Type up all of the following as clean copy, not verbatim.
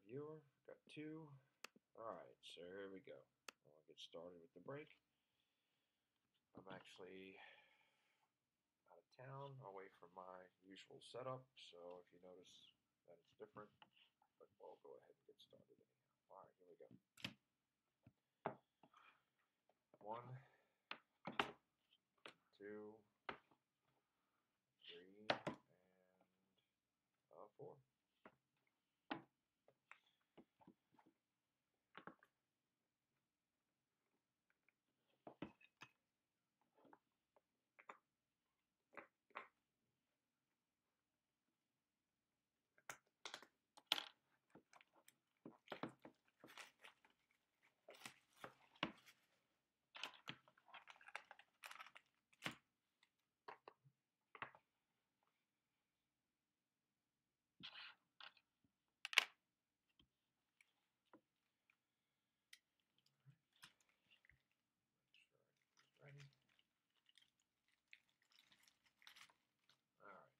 viewer. Got two. Alright, so here we go. I'll get started with the break. I'm actually out of town, away from my usual setup, so if you notice that it's different, but we'll go ahead and get started anyhow. Alright, here we go. 1, 2, 3, and 4. Ready? Alright.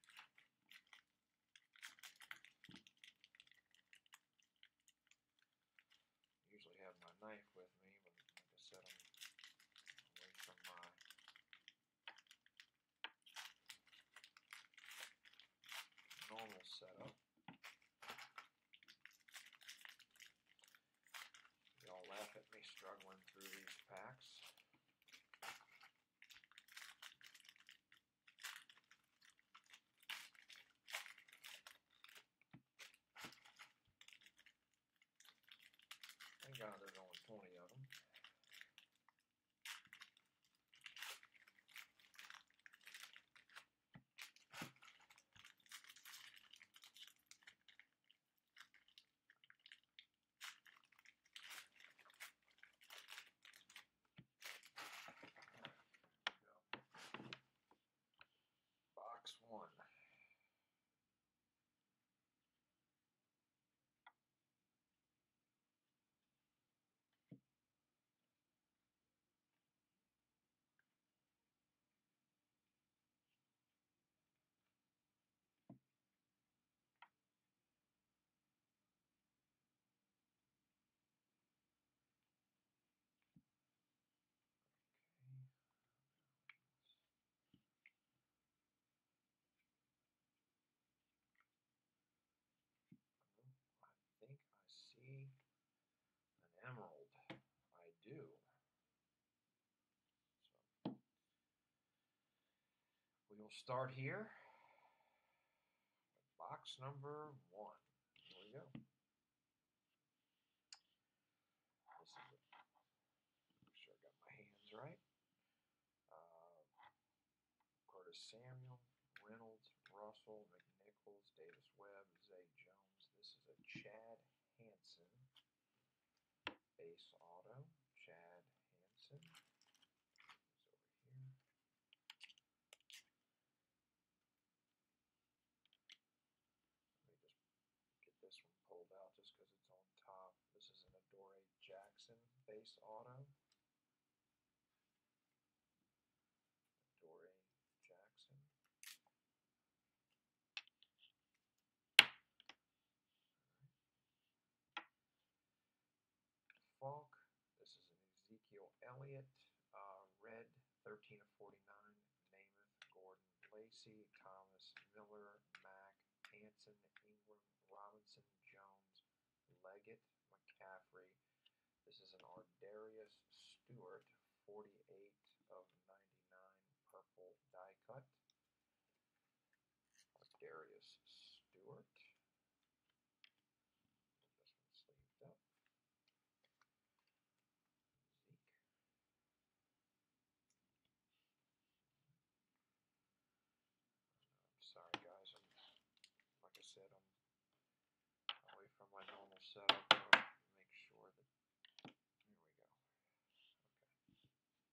Usually have my knife with me, but like I said, I'm away from my normal setup. Y'all laugh at me struggling through these packs. Thank God there's only 20 of them. Box 1. I think I see an emerald. I do. So we will start here with box number 1. Here we go. This is it. Make sure I got my hands right. Curtis Samuel, Reynolds, Russell, McNichols, Davis Webb, Zay Jones. This is a Chad Hansen base auto. Chad Hansen is over here. Let me just get this one pulled out just because it's on top. This is an Adoree Jackson base auto. Adoree Jackson. Falk. This is an Ezekiel Elliott, red, 13 of 49. Namath, Gordon, Lacey, Thomas, Miller, Mack, Hanson, Ingram, Robinson, Jones, Leggett, McCaffrey. This is an Ardarius Stewart, 48 of 99, purple die cut. Ardarius Stewart. This one sleeved up. Zeke. I'm sorry, guys. Like I said, I'm away from my normal setup. I'll make sure that. Here we go. Okay.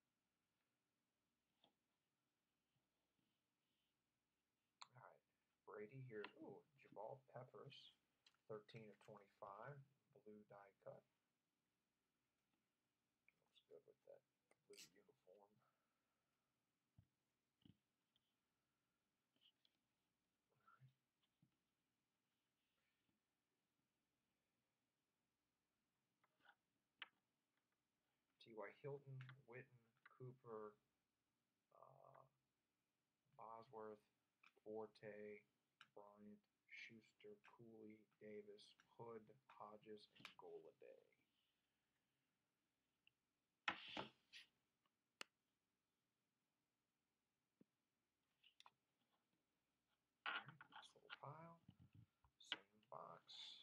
All right. Brady here. Ooh, Jabal Peppers, 13 of 25, blue die cut. Looks good with that blue uniform. boy, Hilton, Witten, Cooper, Bosworth, Forte, Bryant, Schuster, Cooley, Davis, Hood, Hodges, and Goladay. Nice little pile. Same box.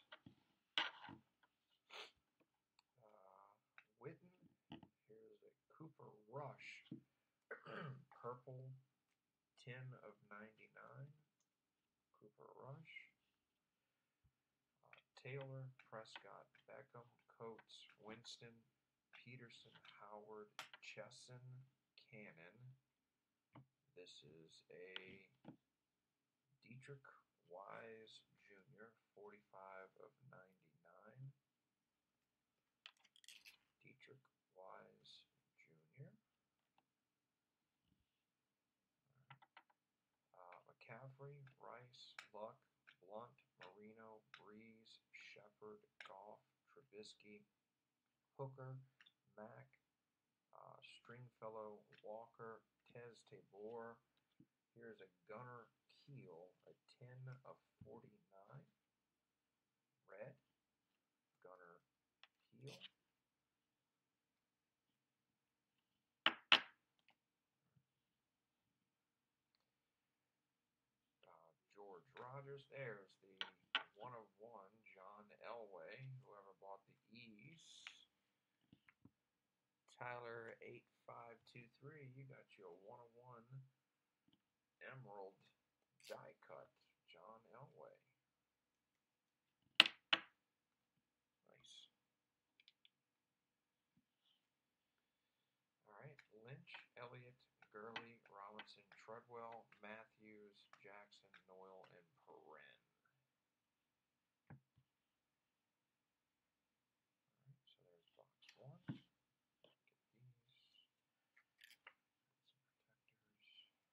Witten. Here's a Cooper Rush. Purple. 10 of 99. Cooper Rush. Taylor, Prescott, Beckham, Coates, Winston, Peterson, Howard, Chesson, Cannon. This is a Dietrich Wise Jr., 45 of 99. Dietrich Wise Jr. McCaffrey, Rice, Luck, Blunt, Marino, Breeze, Shepard, Goff, Trubisky, Hooker, Mack, Stringfellow, Walker, Tez Tabor. Here's a Gunnar Keel, a 10 of 49. Red, Gunnar Keel. George Rogers. There's the 1 of 1, John Elway, whoever bought the E's. Tyler 8523, you got your 1 of 1 Emerald die cut, John Elway. Nice. All right, Lynch, Elliott, Gurley, Robinson, Treadwell, Matthews, Jackson, Noyle, and Perrin. All right, so there's box 1. Get these. Some protectors.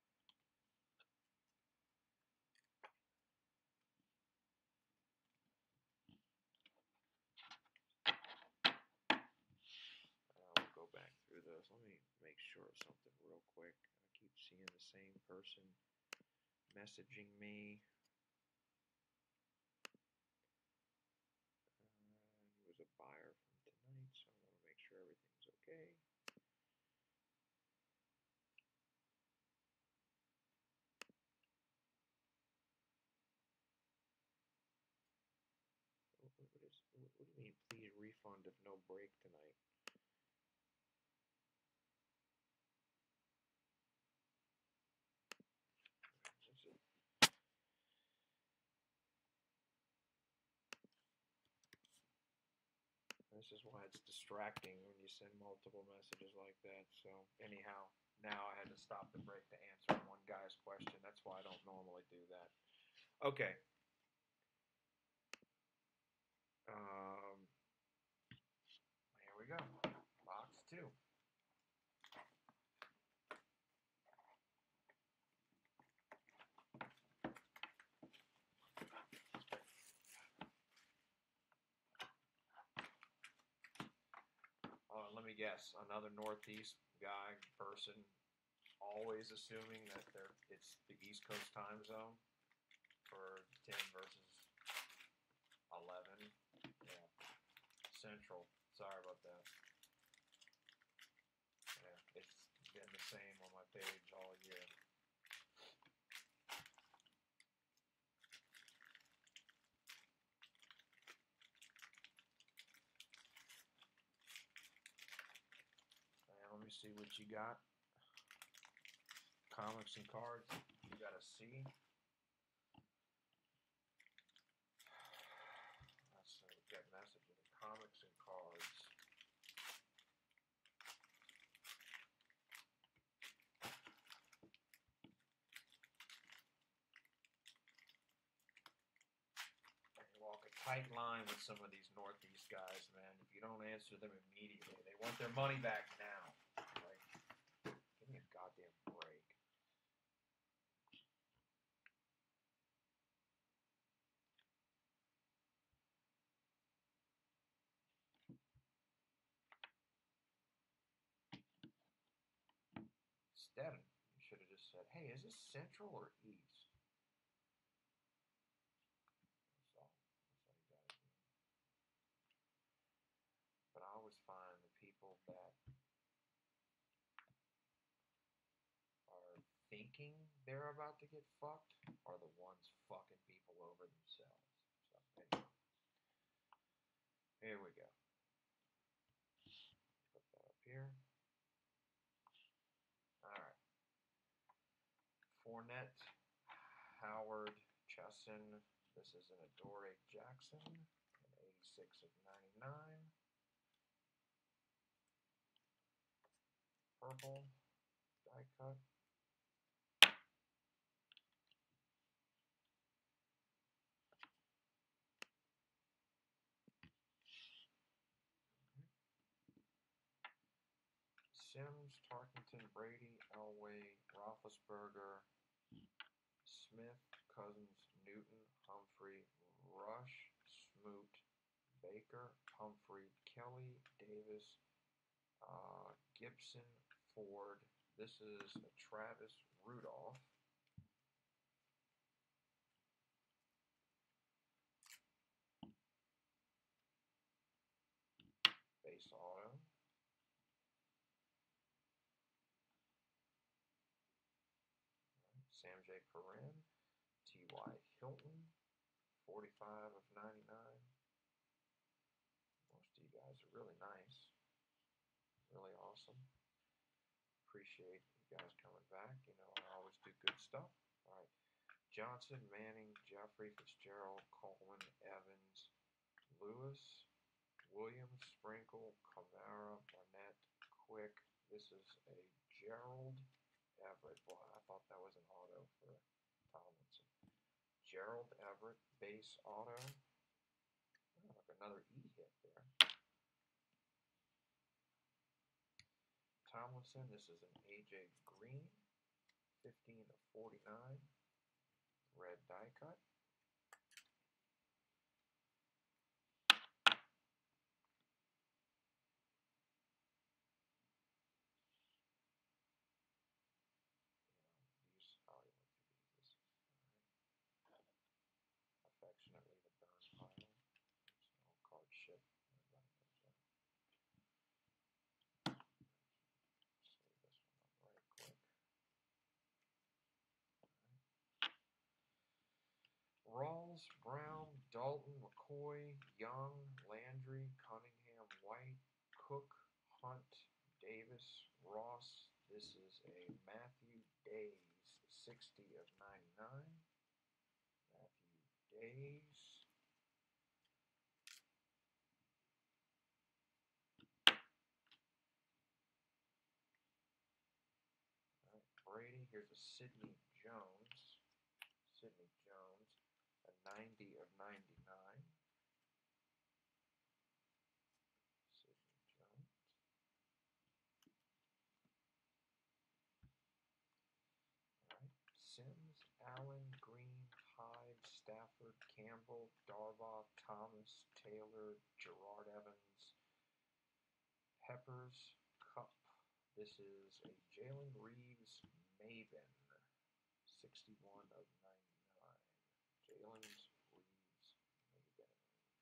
We'll go back through those. Let me make sure of something real quick. I keep seeing the same person messaging me. He was a buyer from tonight, so I want to make sure everything's okay. What do you mean, please refund if no break tonight? This is why it's distracting when you send multiple messages like that. So anyhow, now I had to stop the break to answer one guy's question. That's why I don't normally do that. Okay. Here we go. Box 2. Let me guess. Another Northeast guy, person, always assuming that it's the East Coast time zone for 10 versus 11. Yeah. Central. Sorry about that. Yeah, it's been the same on my page all year. Let me see what you got. Comics and cards. You got a C. Let's get messages. Comics and cards. You walk a tight line with some of these Northeast guys, man. If you don't answer them immediately, they want their money back now. Like, give me a goddamn break. Instead, you should have just said, hey, is this Central or East? That's all you got to do. But I always find the people that are thinking they're about to get fucked are the ones fucking people over themselves. So, anyway. Here we go. Put that up here. Alright. Fournette, Howard, Chesson. This is an Adoree Jackson, an 86 of 99. Purple, die cut. Sims, Tarkenton, Brady, Elway, Roethlisberger, Smith, Cousins, Newton, Humphrey, Rush, Smoot, Baker, Humphrey, Kelly, Davis, Gibson, Ford. This is a Travis Rudolph. Base auto. Sam J. Perrin, T.Y. Hilton, 45 of 99. Most of you guys are really nice. Really awesome. Appreciate you guys coming back. You know, I always do good stuff. All right. Johnson, Manning, Jeffrey, Fitzgerald, Coleman, Evans, Lewis, Williams, Sprinkle, Kamara, Barnett, Quick. This is a Gerald Everett. Boy, I thought that was an auto for Tomlinson. Gerald Everett, base auto. Oh, look, another E hit there. Tomlinson, this is an AJ Green, 15 of 49. Red die cut. Affectionately, the burn pile. There's no card shit. Everybody knows that. Save this one up right quick. Rawls, Brown, Dalton, McCoy, Young, Landry, Cunningham, White, Cook, Hunt, Davis, Ross. This is a Matthew Days, 60 of 99. Matthew Days. All right, Brady. Here's a Sidney Jones. Sidney Jones, a 90 of 99. Sidney Jones. All right. Sims, Allen, Green, Hyde, Stafford, Campbell, Darboff, Thomas, Taylor, Gerard Evans, Peppers, Cup. This is a Jalen Reeves Maven, 61 of 99. Jalen Reeves Maven.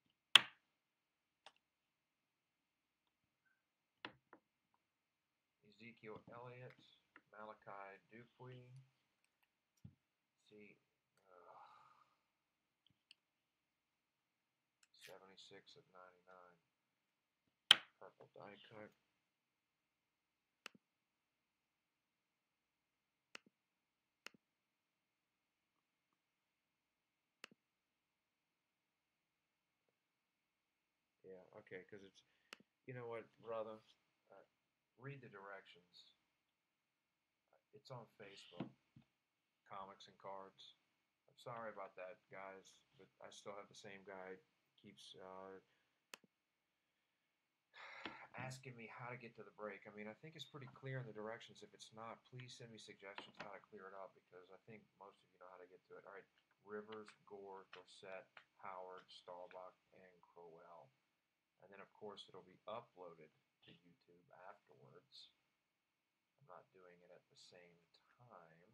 Ezekiel Elliott, Malachi Dupuis. See, 76 of 99. Purple die cut. Yeah, okay, because it's, you know what, brother? Read the directions. It's on Facebook, Comics and Cards. I'm sorry about that, guys, but I still have the same guy. Keeps asking me how to get to the break. I mean, I think it's pretty clear in the directions. If it's not, please send me suggestions how to clear it up, because I think most of you know how to get to it. All right, Rivers, Gore, Dorsett, Howard, Staubach, and Crowell. And then, of course, it'll be uploaded to YouTube afterwards. I'm not doing it at the same time.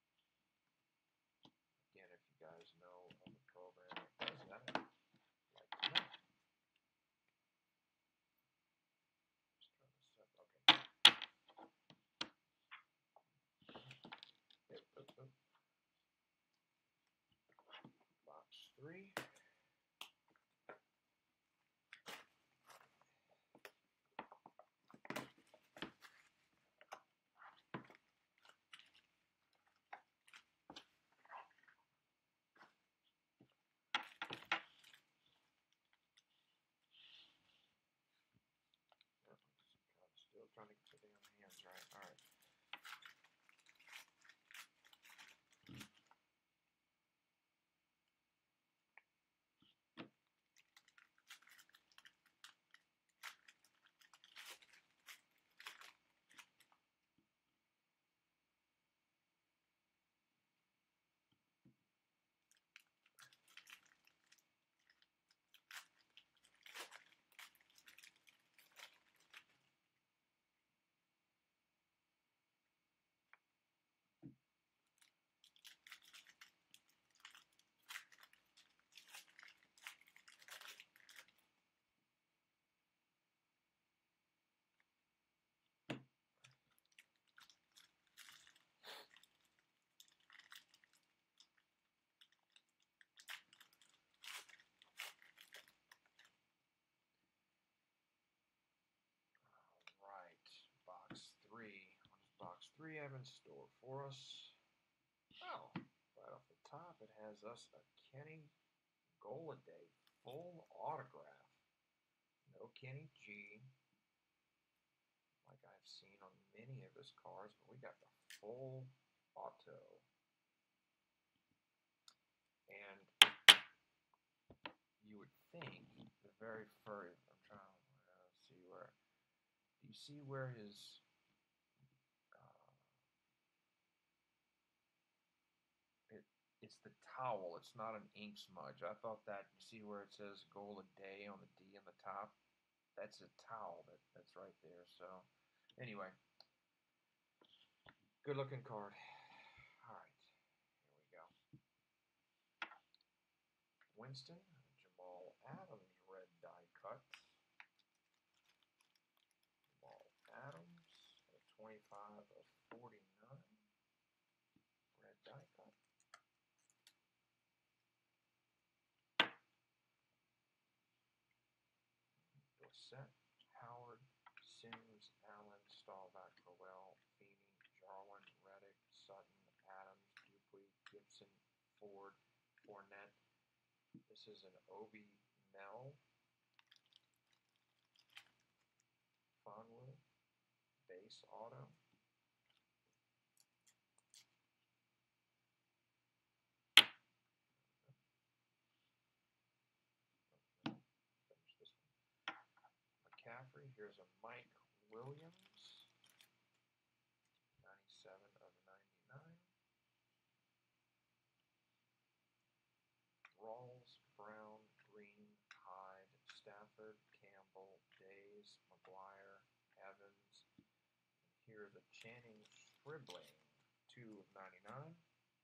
Again, if you guys know of a program that does that, I'd like to know. Just trying to set, okay. Yep. Box 3. Still trying to get the damn hands right. All right. Right, box 3. What does box 3 have in store for us? Oh, right off the top, it has us a Kenny Golladay full autograph. No Kenny G, like I've seen on many of his cards, but we got the full auto. And you would think the very first, I'm trying to see where, do you see where his, it's the towel, it's not an ink smudge. I thought that, you see where it says Golladay on the D on the top? That's a towel that's right there. So anyway, good looking card. All right, here we go. Winston, Jamal Adams, red die cut. Jamal Adams, a 25 of 49, red die cut. Dorsett, Howard, Sims, Allen, Staubach, Crowell, Feeney, Jarwin, Reddick, Sutton, Adams, Dupuy, Gibson, Ford, Fournette. This is an Obi Mel, Fonwu, base auto. Finish this one. McCaffrey, here's a Mike Williams, 97 of 99. Rawls, Brown, Green, Hyde, Stafford, Campbell, Days, McGuire, Evans. And here's a Channing Stribling, 2 of 99.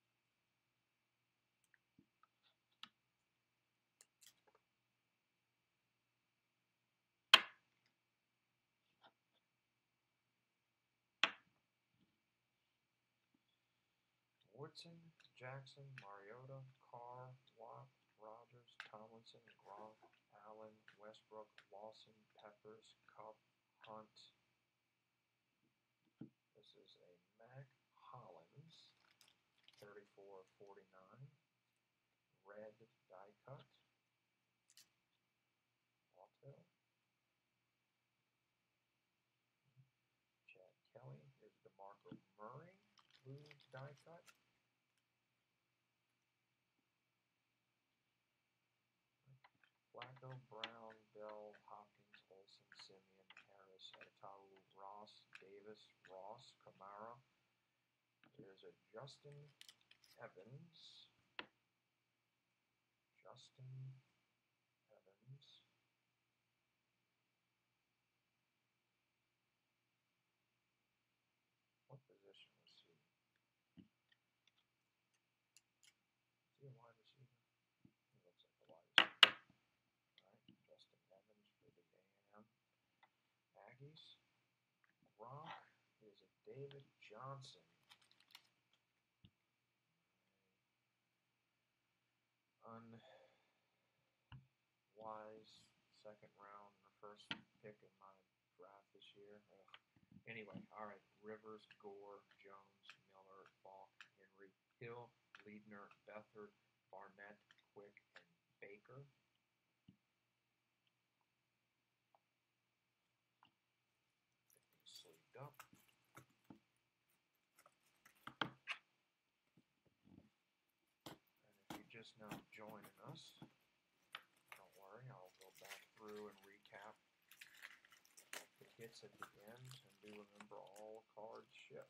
Woodson, Jackson, Mariota, Carr, Watt, Rogers, Tomlinson, Gronk, Allen, Westbrook, Lawson, Peppers, Cup, Hunt. This is a Mac Hollins, 34/49, red die cut, auto. Chad Kelly, here's DeMarco Murray, blue die cut. Flacco, Brown, Bell, Hopkins, Olsen, Simeon, Harris, Etau, Ross, Davis, Ross, Kamara. There's a Justin Evans. Aggies. Gronk is a David Johnson. Unwise second round, the first pick in my draft this year. Anyway, all right. Rivers, Gore, Jones, Miller, Falk, Henry, Hill, Liebner, Beathard, Barnett, Quick, and Baker. Get these sleeved up. And if you're just now joining us, don't worry, I'll go back through and recap the hits at the end, and do remember all cards ship.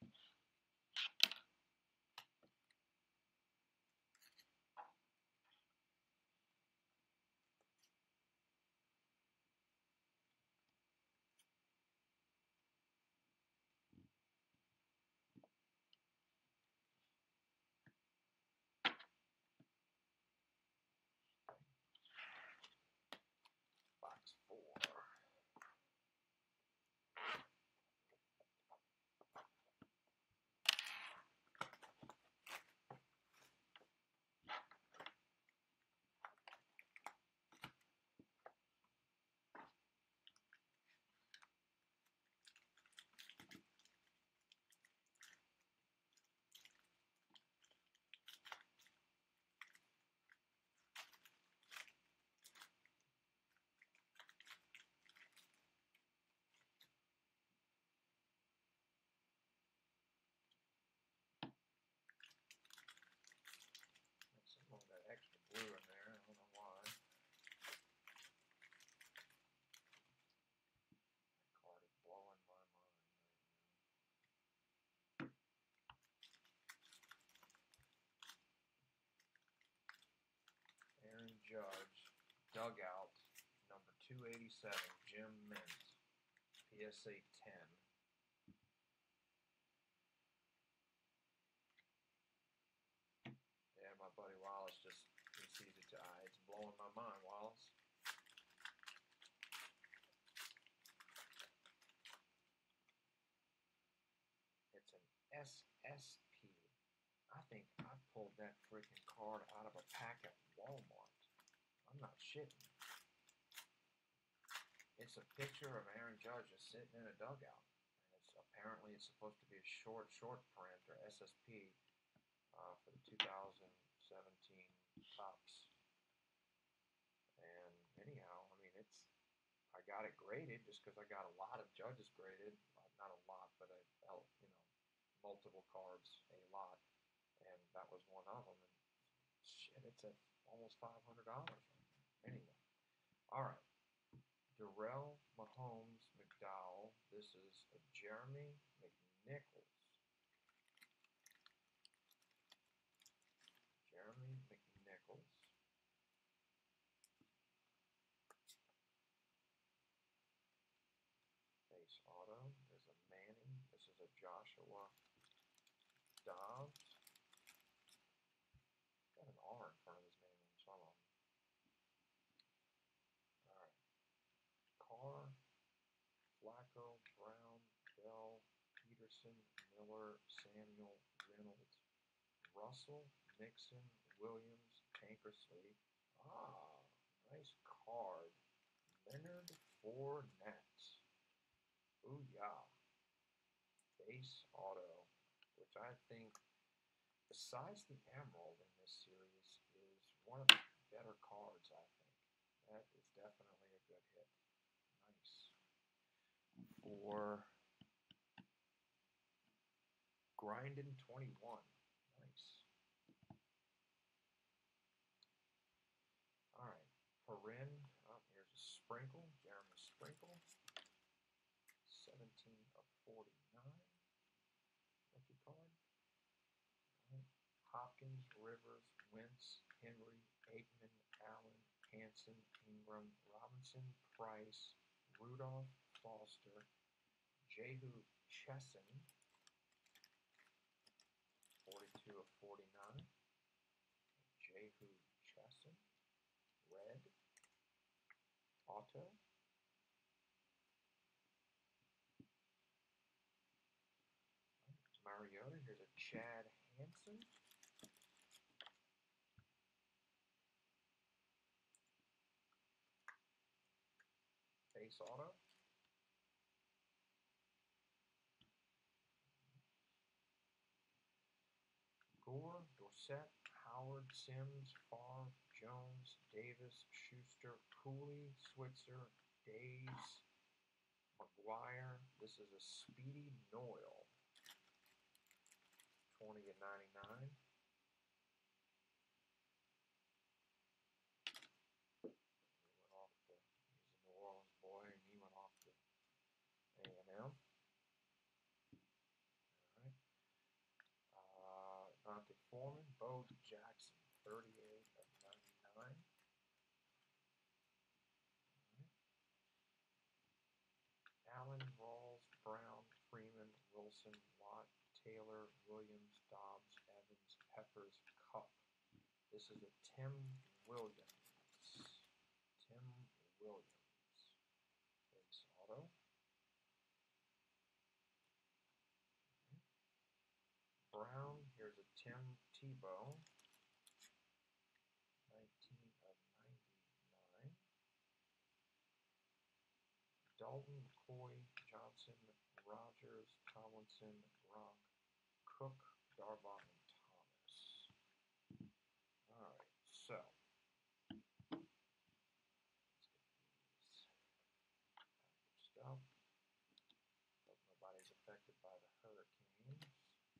Box 4. Some of that extra blue in there, I don't know why. That card is blowing my mind right now. Aaron Judge, dugout, number 287, Jim Mint, PSA 10. Yeah, my buddy Wallace just sees it. It's blowing my mind, Wallace. It's an SSP. I think I pulled that freaking card out of a pack at Walmart. I'm not shitting. It's a picture of Aaron Judge just sitting in a dugout. And apparently it's supposed to be a short print, or SSP, for the 2017 Topps. And anyhow, I mean, I got it graded just because I got a lot of Judges graded. Not a lot, but multiple cards, a lot. And that was one of them. And shit, it's at almost $500 right now. Anyway, all right. Darrell Mahomes McDowell. This is a Jeremy McNichols. Jeremy McNichols. Base auto. There's a Manning. This is a Joshua Dobbs. Got an R in front of his name on some of them. Alright. Carr, Flacco, Brown, Bell, Peterson, Miller, Samuel, Reynolds, Russell, Mixon, Williams, Tankersley. Ah, nice card. Leonard Fournette. Ooh, yeah. Base auto, which I think, besides the Emerald in this series, is one of the better cards, I think. That is definitely a good hit. Nice. For Grindin' 21. Nice. Alright. Perrin. Oh, here's a Sprinkle. Jeremy Sprinkle. 17 of 49. Rookie card. Right. Hopkins, Rivers, Wentz, Henry, Aikman, Allen, Hanson, Ingram, Robinson, Price, Rudolph, Foster, Jehu Chesson, 42 of 49. Jehu Chesson, red, auto. Chad Hansen. Base auto. Gore, Dorsett, Howard, Sims, Favre, Jones, Davis, Schuster, Cooley, Switzer, Days, McGuire. This is a Speedy Noyle. 20/99. He went off to, he's a New Orleans boy, and he went off to A&M. All right. Dante Foreman, Bo Jackson, 38/99. Allen, Rawls, Brown, Freeman, Wilson, Watt, Taylor, Williams, Dobbs, Evans, Peppers, Cup. This is a Tim Williams. Tim Williams. Base auto. Brown, here's a Tim Tebow. 19/99. Dalton, McCoy, Johnson, Rogers, Tomlinson, Gronk, Cook, Darvon, and Thomas. All right, so let's get these packaged up. Hope nobody's affected by the hurricanes.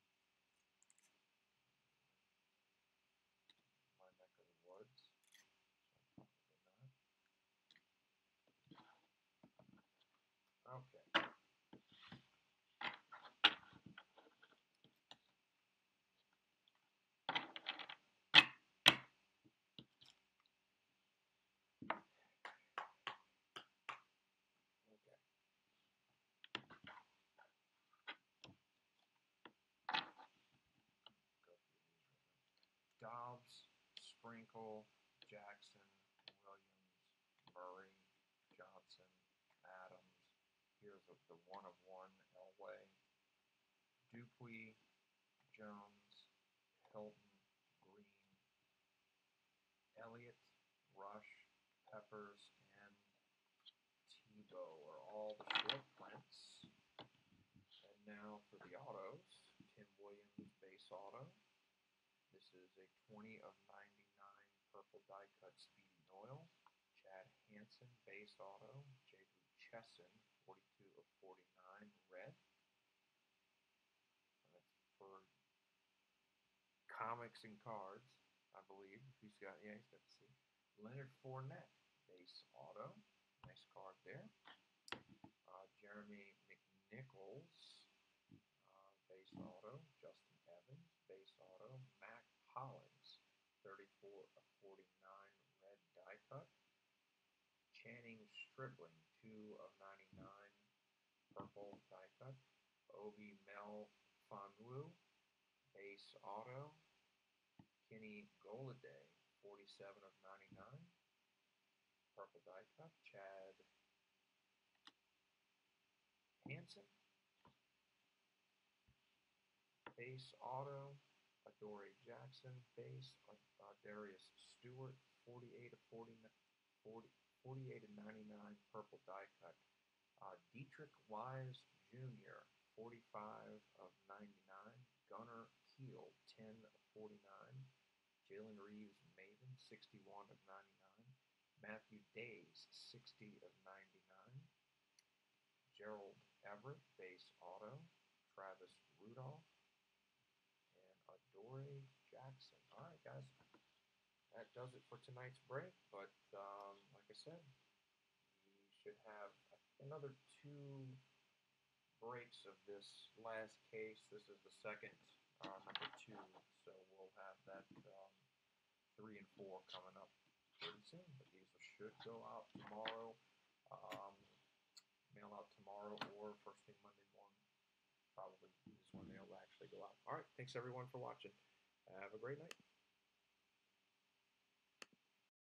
My neck of the woods, so probably not. Okay. Dobbs, Sprinkle, Jackson, Williams, Murray, Johnson, Adams. Here's the 1/1 Elway. Dupuy, Jones, Hilton, Green, Elliott, Rush, Peppers, and Tebow are all the short prints. And now for the autos, Tim Williams base auto. This is a 20/99 purple die cut Speedy Noyle. Chad Hansen base auto. J. Drew Chesson 42/49 red. And that's for comics and cards, I believe. He's got the C. Leonard Fournette base auto. Nice card there. Jeremy McNichols base auto. Justin Evans base auto. Mac Hollins 34/49 red die cut. Channing Stribling 2/99 purple die cut. Obi Melifonwu base auto. Kenny Golladay 47/99 purple die cut. Chad Hansen base auto. Adoree Jackson base. Darius Stewart 48/99 purple die cut. Dietrich Wise Jr. 45/99. Gunnar Kiel 10/49. Jalen Reeves Maven 61/99. Matthew Days 60/99. Gerald Everett base auto. Travis Rudolph and Adoree Jackson. All right, guys, that does it for tonight's break. But like I said, we should have another 2 breaks of this last case. This is the second, number 2, so we'll have that 3 and 4 coming up pretty soon. But these should go out tomorrow, mail out tomorrow or first thing Monday morning. Probably is when they'll actually go out. All right, thanks everyone for watching. Have a great night.